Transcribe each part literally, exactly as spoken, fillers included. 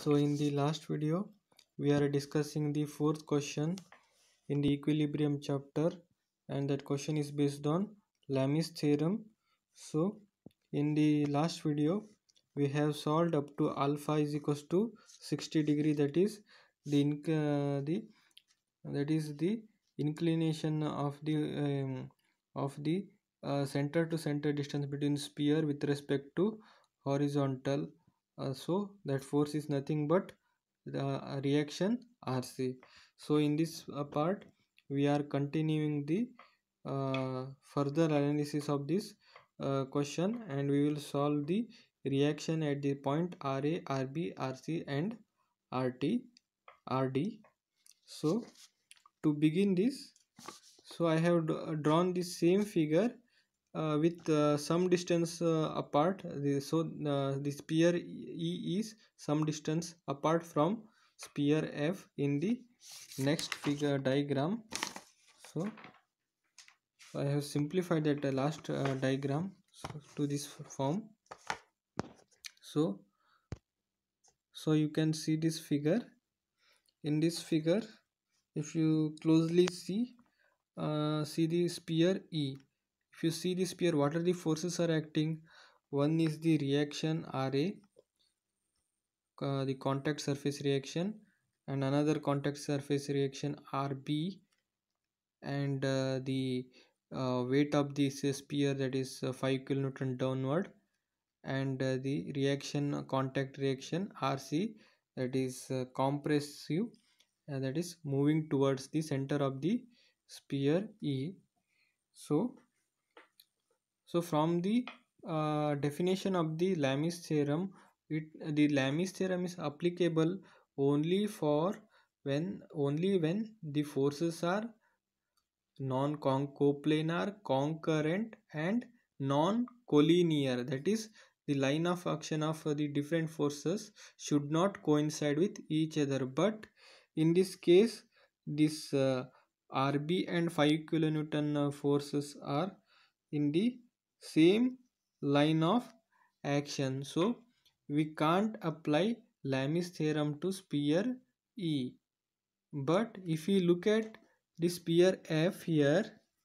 So in the last video we are discussing the fourth question in the equilibrium chapter, and that question is based on Lami's theorem. So in the last video we have solved up to alpha is equals to sixty degree, that is the uh, the that is the inclination of the um, of the uh, center to center distance between sphere with respect to horizontal. Uh, so that force is nothing but the uh, reaction R C. So in this uh, part we are continuing the uh, further analysis of this uh, question, and we will solve the reaction at the point R A, R B, R C and R T, R D. So to begin this, so I have drawn the same figure uh, with uh, some distance uh, apart. The, so uh, the sphere E is some distance apart from sphere F in the next figure diagram. So I have simplified that uh, last uh, diagram so, to this form. So so you can see this figure. In this figure, if you closely see uh, see the sphere E. If you see the sphere, what are the forces are acting? One is the reaction R A, uh, the contact surface reaction, and another contact surface reaction R B, and uh, the uh, weight of this sphere, that is uh, five kilonewton downward, and uh, the reaction uh, contact reaction R C, that is uh, compressive, uh, that is moving towards the center of the sphere E. So so from the uh, definition of the Lami's theorem, it the Lami's theorem is applicable only for when only when the forces are non-coplanar, concurrent and non-collinear, that is the line of action of uh, the different forces should not coincide with each other. But in this case, this uh, R B and five kilonewton uh, forces are in the same line of action, so we can't apply Lami's theorem to sphere E. But if we look at the sphere F here,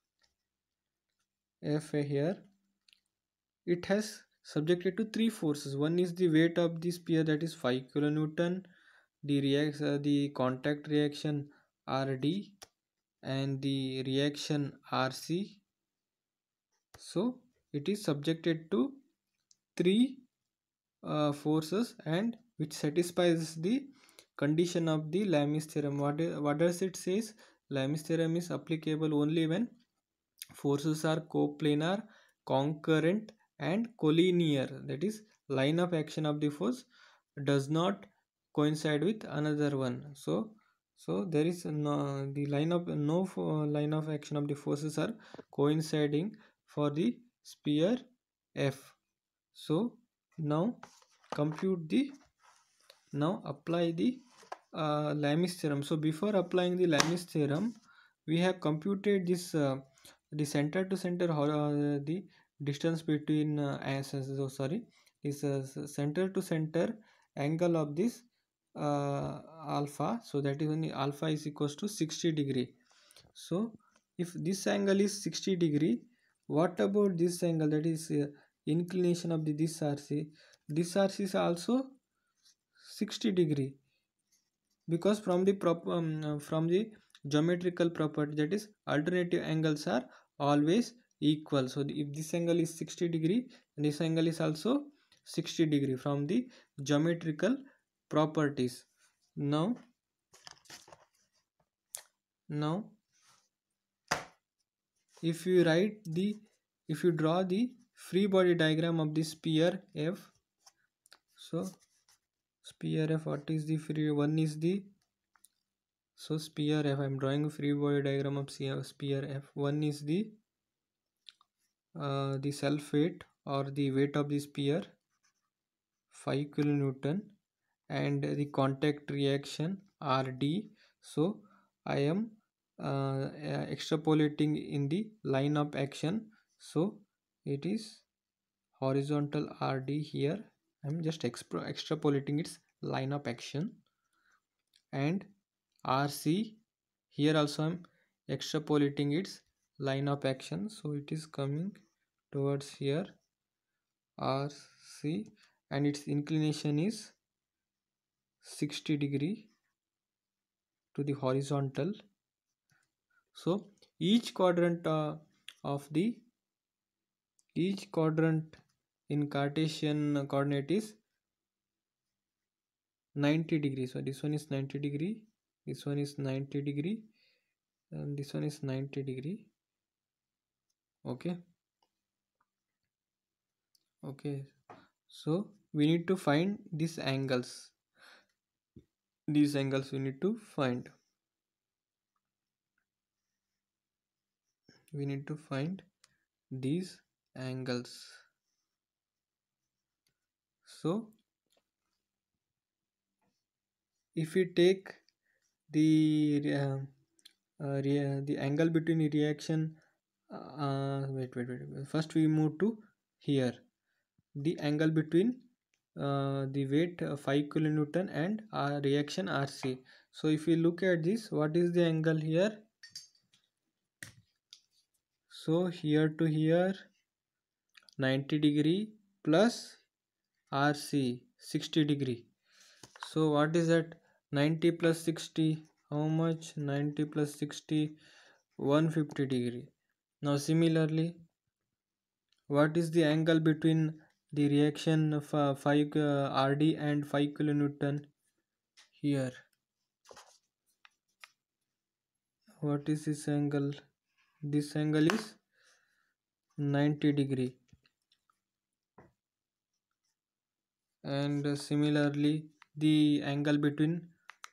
F here, it has subjected to three forces. One is the weight of the sphere, that is five kilonewton, the reacts uh, the contact reaction R D, and the reaction R C. So it is subjected to three uh, forces, and which satisfies the condition of the Lami's theorem. What, what does it says? Lami's theorem is applicable only when forces are coplanar, concurrent and collinear, that is line of action of the force does not coincide with another one. So so there is no the line of no line of action of the forces are coinciding for the sphere F. So now compute the now apply the uh, Lami's theorem. So before applying the Lami's theorem, we have computed this uh, the center to center uh, the distance between uh, so sorry this uh, center to center angle of this uh, alpha. So that is when alpha is equals to sixty degree. So if this angle is sixty degree, what about this angle, that is uh, inclination of the this R C? This R C is also sixty degree, because from the prop um, from the geometrical property, that is alternative angles are always equal. So the, if this angle is sixty degree, and this angle is also sixty degree from the geometrical properties. Now now if you write the if you draw the free body diagram of the sphere F, so sphere F, what is the free one is the so sphere F, I am drawing a free body diagram of sphere F. One is the uh, the self weight or the weight of the sphere five kilonewton, and the contact reaction R D. So I am uh, extrapolating in the line of action, so it is horizontal R D here. I am just extrapolating its line of action, and R C, here also I'm extrapolating its line of action, so it is coming towards here R C, and its inclination is sixty degree to the horizontal. So each quadrant uh, of the each quadrant in Cartesian coordinate is ninety degree. So this one is ninety degree, this one is ninety degree, and this one is ninety degree. Okay. Okay. So we need to find these angles. These angles we need to find. We need to find these angles. So if we take the uh, uh, the angle between reaction, uh, wait, wait, wait. First we move to here. The angle between uh, the weight uh, five kilonewton and our reaction R C. So if we look at this, what is the angle here? So here to here ninety degree plus R C sixty degree. So what is that? ninety plus sixty, how much? ninety plus sixty, one hundred fifty degree. Now similarly, what is the angle between the reaction of uh, five uh, R D and five kilonewton? Here, what is this angle? This angle is ninety degree, and uh, similarly the angle between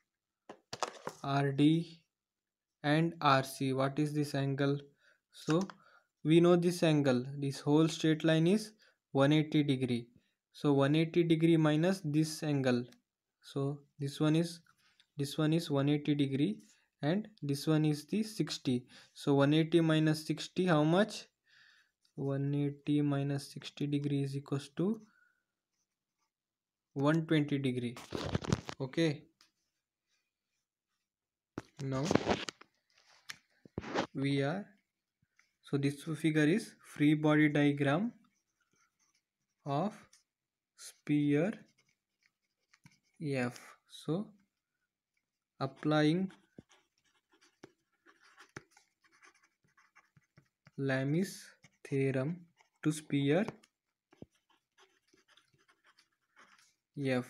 R D and R C, what is this angle? So we know this angle, this whole straight line is one hundred eighty degree. So one hundred eighty degree minus this angle, so this one is this one is one hundred eighty degree, and this one is the sixty. So one hundred eighty minus sixty, how much? one hundred eighty minus sixty degree is equals to one hundred twenty degree. Okay, now we are, so this figure is free body diagram of sphere F. So applying Lami's theorem to sphere F.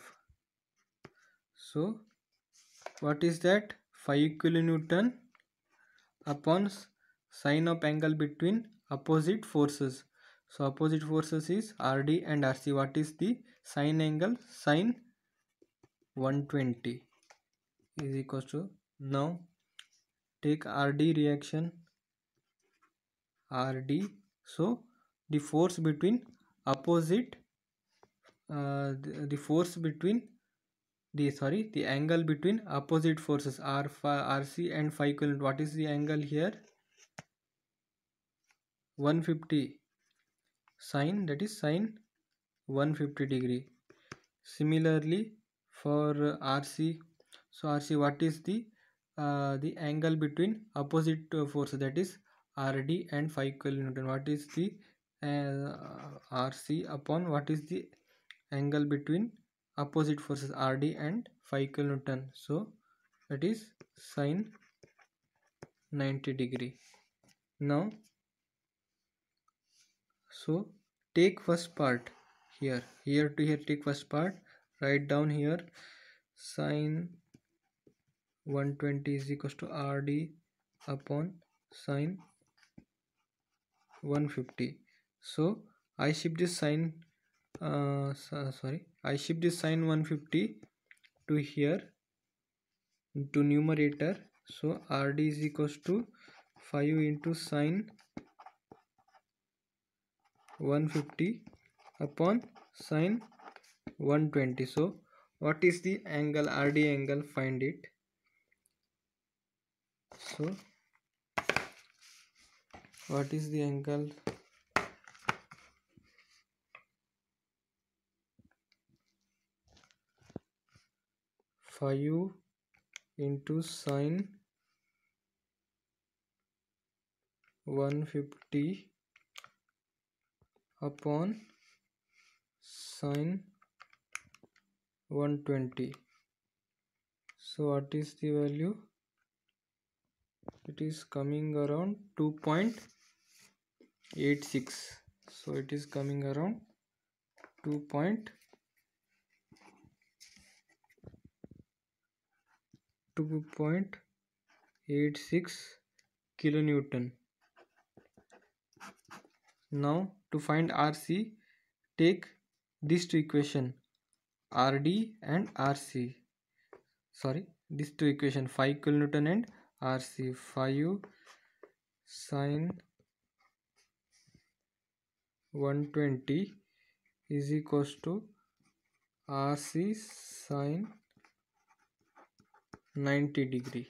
So what is that? five kilonewton upon sine of angle between opposite forces. So opposite forces is R D and R C. What is the sine angle? Sine one hundred twenty is equals to, now take R D reaction R D. So the force between opposite uh, the, the force between the sorry the angle between opposite forces R R C and five kilonewton. What is the angle here? one hundred fifty sine, that is sine one hundred fifty degree. Similarly for uh, R C, so R C, what is the uh, the angle between opposite uh, force, that is R D and five kilonewton. What is the uh, R C upon what is the angle between opposite forces R D and five kilonewton? So that is sine ninety degree. Now so take first part here, here to here take first part, write down here sine one hundred twenty is equals to R D upon sine one hundred fifty. So I shift this sine uh, sorry I shift this sine one hundred fifty to here to numerator. So R D is equals to five into sine one hundred fifty upon sine one hundred twenty. So what is the angle? R D angle, find it. So what is the angle? five into sine one fifty upon sine one twenty. So what is the value? It is coming around two point eight six. So it is coming around two point two point eight six kilonewton. Now to find R C, take these two equation R D and R C. Sorry, these two equation five kilonewton and R C. five sine one twenty is equals to R C sine ninety degree.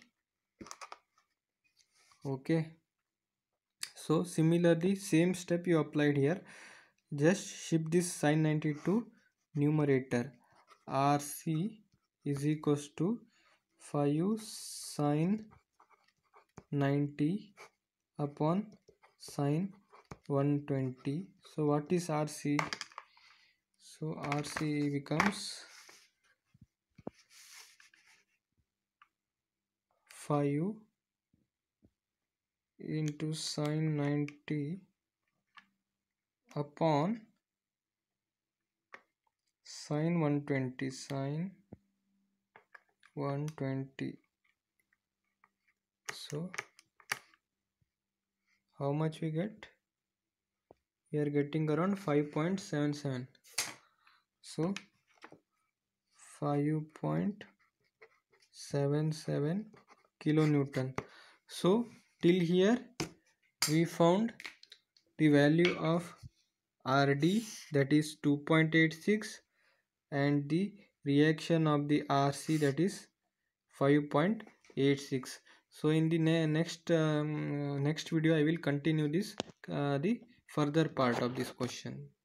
Okay. So similarly, same step you applied here. Just shift this sine ninety to numerator. R C is equals to five sine ninety upon sine one twenty. So what is R C? So R C becomes five into sine ninety upon sine one twenty. Sine one twenty. So how much we get? We are getting around five point seven seven. So five point seven seven kilonewton. So till here we found the value of R D, that is two point eight six, and the reaction of the R C, that is five point eight six. So in the ne next um, next video I will continue this uh, the further part of this question.